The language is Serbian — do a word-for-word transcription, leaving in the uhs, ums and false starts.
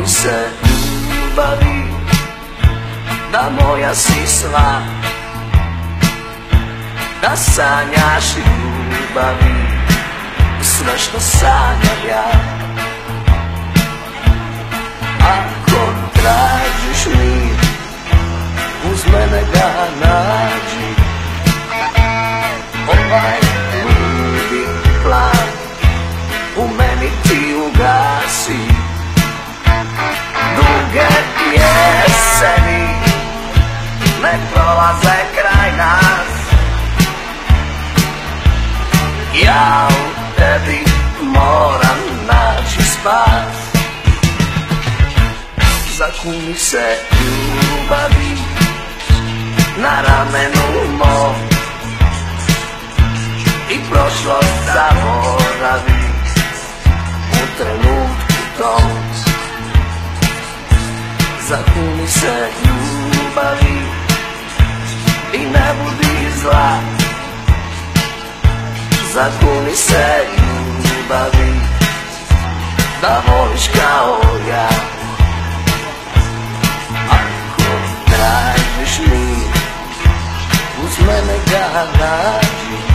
mi se ljubavi, da moja si sva, da sanjaš ljubavi sve što sanjam ja. Ako tražiš mir, uz mene ga nađi. Ovaj ludi plan u meni ti ugasi. Duge jeseni ne prolaze kraj nas. Ja u tebi moram naći spas. Zakuni se ljubavi na ramenu mom i prošlost zaboravi u trenutku tom. Zakuni se ljubavi i ne budi zla. Zakuni se ljubavi da voliš kao ja. Ako tražiš mir, uz mene ga nađi.